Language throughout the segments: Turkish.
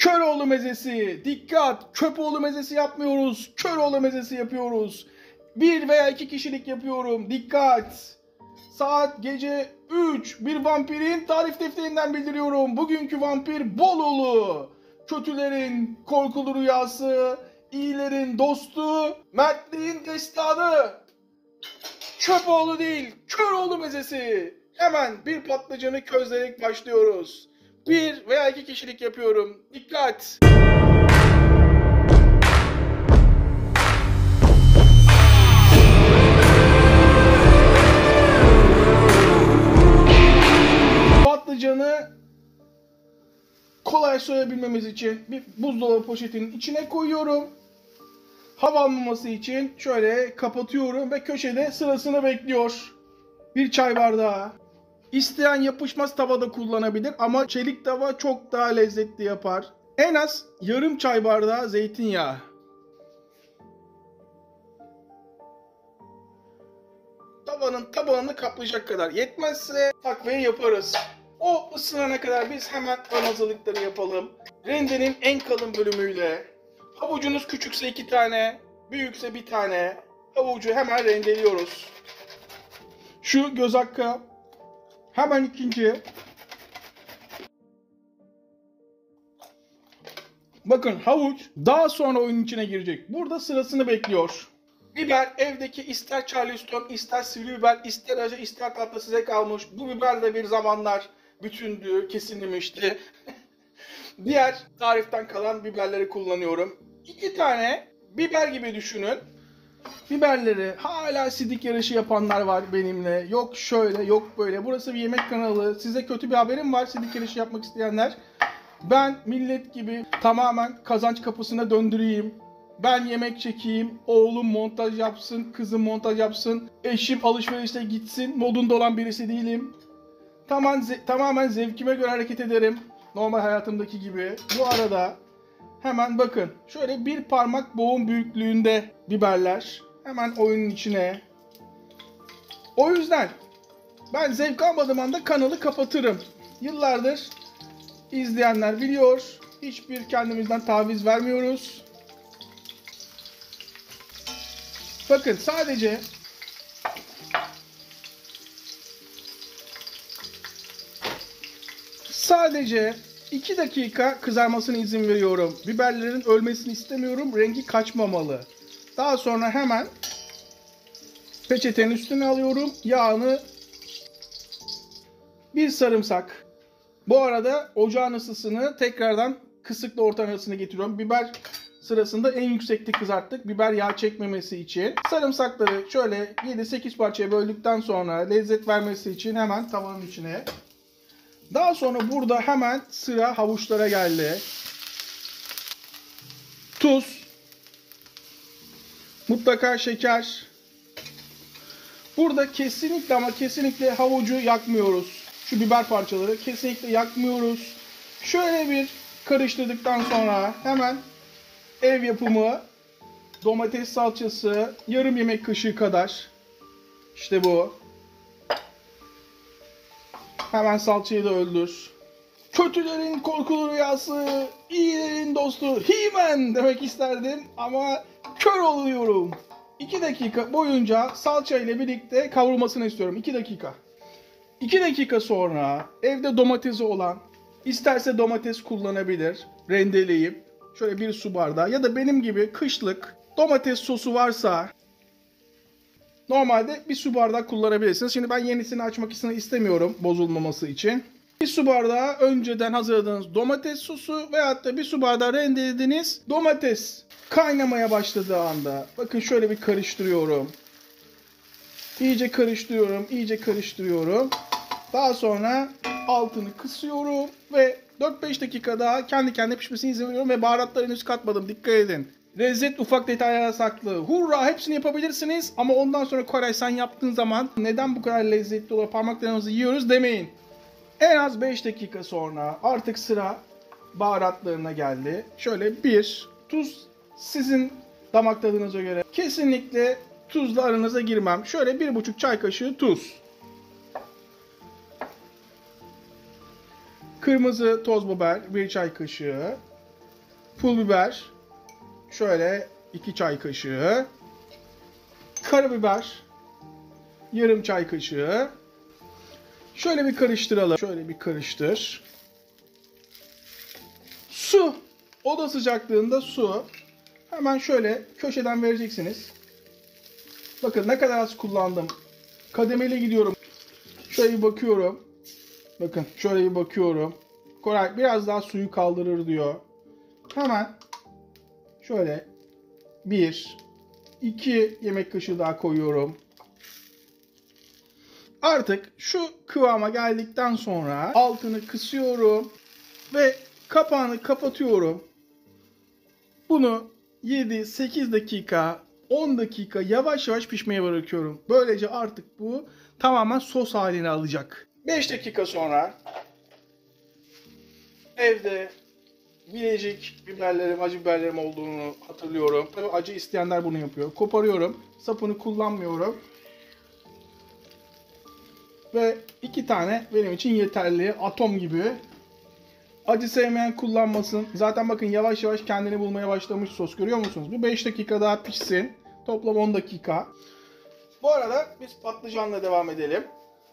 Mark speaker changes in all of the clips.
Speaker 1: Köroğlu mezesi. Dikkat! Köpoğlu mezesi yapmıyoruz. Köroğlu mezesi yapıyoruz. 1 veya 2 kişilik yapıyorum. Dikkat! Saat gece 3. Bir vampirin tarif defterinden bildiriyorum. Bugünkü vampir Bolulu. Kötülerin korkulu rüyası, iyilerin dostu, mertliğin destanı. Köpoğlu değil, Köroğlu mezesi. Hemen bir patlıcanı közleyerek başlıyoruz. 1 veya 2 kişilik yapıyorum. Dikkat! Patlıcanı kolay soyabilmemiz için bir buzdolabı poşetinin içine koyuyorum. Hava almaması için şöyle kapatıyorum ve köşede sırasını bekliyor. Bir çay bardağı. İsteyen yapışmaz tavada kullanabilir ama çelik tava çok daha lezzetli yapar. En az yarım çay bardağı zeytinyağı. Tavanın tabanını kaplayacak kadar yetmezse takviye yaparız. O ısınana kadar biz hemen ön hazırlıkları yapalım. Rendenin en kalın bölümüyle. Havucunuz küçükse 2 tane, büyükse 1 tane. Havucu hemen rendeliyoruz. Şu göz hakkı. Hemen ikinci. Bakın havuç daha sonra oyunun içine girecek. Burada sırasını bekliyor. Biber evdeki ister Charleston, ister sivri biber, ister acı, ister tatlı size kalmış. Bu biber de bir zamanlar bütündü, kesilmişti. Diğer tariften kalan biberleri kullanıyorum. 2 tane biber gibi düşünün. Biberleri hala sidik yarışı yapanlar var benimle. Yok şöyle, yok böyle. Burası bir yemek kanalı. Size kötü bir haberim var sidik yarışı yapmak isteyenler. Ben millet gibi tamamen kazanç kapısına döndüreyim. Ben yemek çekeyim, oğlum montaj yapsın, kızım montaj yapsın, eşim alışverişe gitsin modunda olan birisi değilim. Tamamen zevkime göre hareket ederim. Normal hayatımdaki gibi. Bu arada hemen bakın. Şöyle bir parmak boğum büyüklüğünde biberler. Hemen oyunun içine. O yüzden ben zevk almadığım anda kanalı kapatırım. Yıllardır izleyenler biliyor. Hiçbir kendimizden taviz vermiyoruz. Bakın sadece 2 dakika kızarmasına izin veriyorum. Biberlerin ölmesini istemiyorum. Rengi kaçmamalı. Daha sonra hemen peçetenin üstüne alıyorum. Yağını, bir sarımsak. Bu arada ocağın ısısını tekrardan kısıkla orta arasına getiriyorum. Biber sırasında en yüksekte kızarttık. Biber yağ çekmemesi için. Sarımsakları şöyle 7-8 parçaya böldükten sonra lezzet vermesi için hemen tavanın içine. Daha sonra burada hemen sıra havuçlara geldi. Tuz. Mutlaka şeker. Burada kesinlikle ama kesinlikle havucu yakmıyoruz. Şu biber parçaları kesinlikle yakmıyoruz. Şöyle bir karıştırdıktan sonra hemen ev yapımı domates salçası yarım yemek kaşığı kadar. İşte bu. Hemen salçayı da öldür. Kötülerin korkulu rüyası, iyilerin dostu. He-Man demek isterdim ama kör oluyorum. 2 dakika boyunca salça ile birlikte kavrulmasını istiyorum. 2 dakika. 2 dakika sonra evde domatesi olan isterse domates kullanabilir. Rendeleyip şöyle 1 su bardağı ya da benim gibi kışlık domates sosu varsa normalde 1 su bardağı kullanabilirsiniz. Şimdi ben yenisini açmak istemiyorum bozulmaması için. 1 su bardağı önceden hazırladığınız domates sosu veyahut da 1 su bardağı rendelediğiniz domates. Kaynamaya başladığı anda bakın şöyle bir karıştırıyorum. İyice karıştırıyorum, iyice karıştırıyorum. Daha sonra altını kısıyorum ve 4-5 dakika daha kendi kendine pişmesine izin veriyorum ve baharatları henüz katmadım. Dikkat edin. Lezzet ufak detaylara saklı. Hurra hepsini yapabilirsiniz ama ondan sonra Koray sen yaptığın zaman neden bu kadar lezzetli oluyor parmaklarımızı yiyoruz demeyin. En az 5 dakika sonra artık sıra baharatlarına geldi. Şöyle tuz sizin damak tadınıza göre. Kesinlikle tuzla aranıza girmem. Şöyle 1,5 çay kaşığı tuz. Kırmızı toz biber 1 çay kaşığı. Pul biber. Şöyle 2 çay kaşığı. Karabiber. Yarım çay kaşığı. Şöyle bir karıştıralım. Şöyle bir karıştır. Su. Oda sıcaklığında su. Hemen şöyle köşeden vereceksiniz. Bakın ne kadar az kullandım. Kademeli gidiyorum. Şöyle bir bakıyorum. Bakın şöyle bir bakıyorum. Koray biraz daha suyu kaldırır diyor. Hemen şöyle 2 yemek kaşığı daha koyuyorum. Artık şu kıvama geldikten sonra altını kısıyorum ve kapağını kapatıyorum. Bunu 7-8 dakika, 10 dakika yavaş yavaş pişmeye bırakıyorum. Böylece artık bu tamamen sos halini alacak. 5 dakika sonra evde biricik biberlerim, acı biberlerim olduğunu hatırlıyorum. Tabii acı isteyenler bunu yapıyor. Koparıyorum. Sapını kullanmıyorum. Ve 2 tane benim için yeterli. Atom gibi. Acı sevmeyen kullanmasın. Zaten bakın yavaş yavaş kendini bulmaya başlamış sos. Görüyor musunuz? Bir 5 dakika daha pişsin. Toplam 10 dakika. Bu arada biz patlıcanla devam edelim.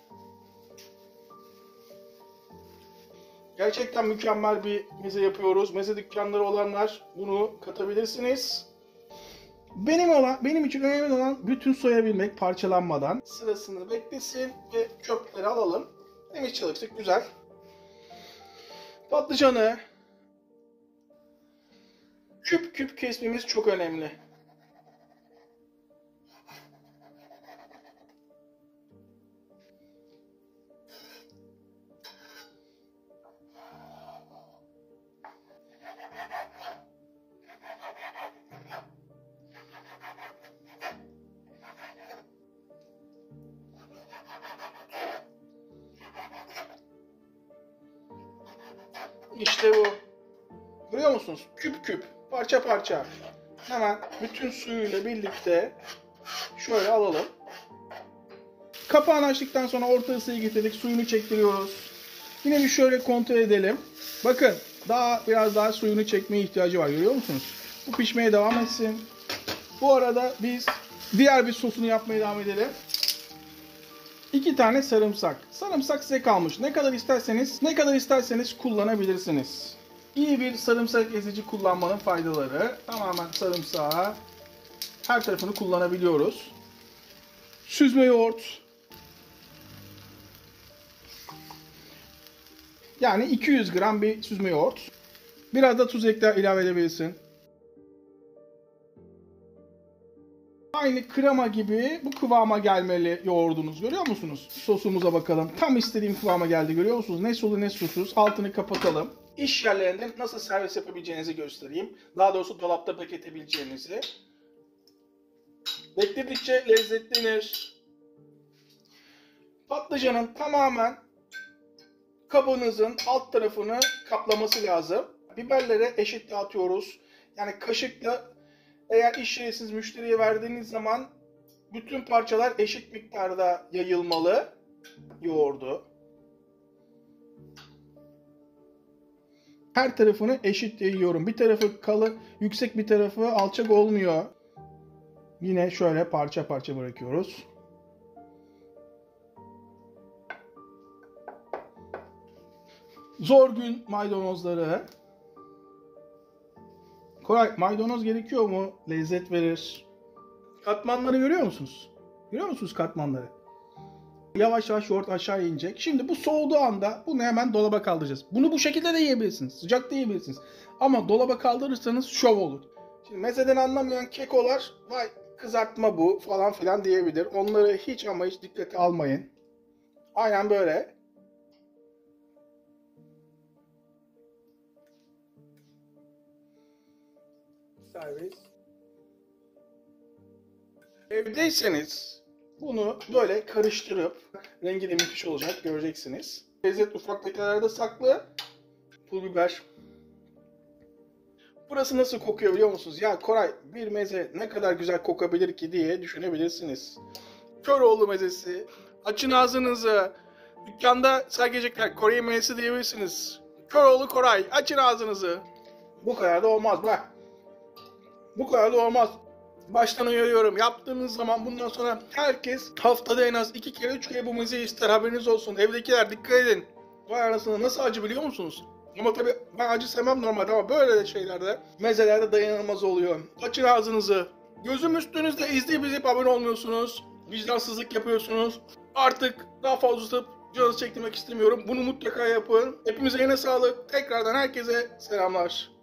Speaker 1: Gerçekten mükemmel bir meze yapıyoruz. Meze dükkanları olanlar bunu katabilirsiniz. Benim için önemli olan bütün soyabilmek parçalanmadan. Sırasını beklesin ve çöpleri alalım. Temiz çalıştık, güzel. Patlıcanı küp küp kesmemiz çok önemli. İşte bu. Görüyor musunuz? Küp küp, parça parça. Hemen bütün suyuyla birlikte şöyle alalım. Kapağını açtıktan sonra orta ısıyı getirdik. Suyunu çektiriyoruz. Yine bir şöyle kontrol edelim. Bakın biraz daha suyunu çekmeye ihtiyacı var. Görüyor musunuz? Bu pişmeye devam etsin. Bu arada biz diğer bir sosunu yapmaya devam edelim. 2 tane sarımsak. Sarımsak size kalmış. Ne kadar isterseniz kullanabilirsiniz. İyi bir sarımsak ezici kullanmanın faydaları. Tamamen sarımsağı her tarafını kullanabiliyoruz. Süzme yoğurt. Yani 200 gram bir süzme yoğurt. Biraz da tuz ilave edebilirsin. Aynı krema gibi bu kıvama gelmeli yoğurdunuz. Görüyor musunuz? Sosumuza bakalım. Tam istediğim kıvama geldi. Görüyor musunuz? Ne sulu ne susuz. Altını kapatalım. İş yerlerinde nasıl servis yapabileceğinizi göstereyim. Daha doğrusu dolapta bekletebileceğinizi. Bekledikçe lezzetlenir. Patlıcanın tamamen kabınızın alt tarafını kaplaması lazım. Biberlere eşit dağıtıyoruz. Yani kaşıkla eğer iş yerisiniz müşteriye verdiğiniz zaman bütün parçalar eşit miktarda yayılmalı yoğurdu. Her tarafını eşit yayıyorum. Bir tarafı kalın, yüksek bir tarafı alçak olmuyor. Yine şöyle parça parça bırakıyoruz. Zor gün maydanozları. Koray, maydanoz gerekiyor mu? Lezzet verir. Katmanları görüyor musunuz? Görüyor musunuz katmanları? Yavaş yavaş yoğurt aşağı inecek. Şimdi bu soğuduğu anda bunu hemen dolaba kaldıracağız. Bunu bu şekilde de yiyebilirsiniz. Sıcak da yiyebilirsiniz. Ama dolaba kaldırırsanız şov olur. Şimdi mezeden anlamayan kekolar vay kızartma bu falan filan diyebilir. Onları hiç ama hiç dikkate almayın. Aynen böyle. Servis. Evdeyseniz bunu böyle karıştırıp rengi de müthiş olacak göreceksiniz. Lezzet ufak dekalerde saklı. Pul biber. Burası nasıl kokuyor biliyor musunuz? Ya Koray bir meze ne kadar güzel kokabilir ki diye düşünebilirsiniz. Köroğlu mezesi. Açın ağzınızı. Dükkanda sergilecekler Kore mezesi diyebilirsiniz. Köroğlu Koray açın ağzınızı. Bu kadar da olmaz bak. Bu kadar da olmaz. Baştan uyarıyorum. Yaptığınız zaman bundan sonra herkes haftada en az 2 kere 3 kere bu mezeyi ister. Haberiniz olsun. Evdekiler dikkat edin. Vay anasını, nasıl acı biliyor musunuz? Ama tabii ben acı sevmem normalde ama böyle şeylerde, mezelerde dayanılmaz oluyor. Açın ağzınızı. Gözüm üstünüzde izleyip abone olmuyorsunuz. Vicdansızlık yapıyorsunuz. Artık daha fazla tutup canınızı çektirmek istemiyorum. Bunu mutlaka yapın. Hepimize yine sağlık. Tekrardan herkese selamlar.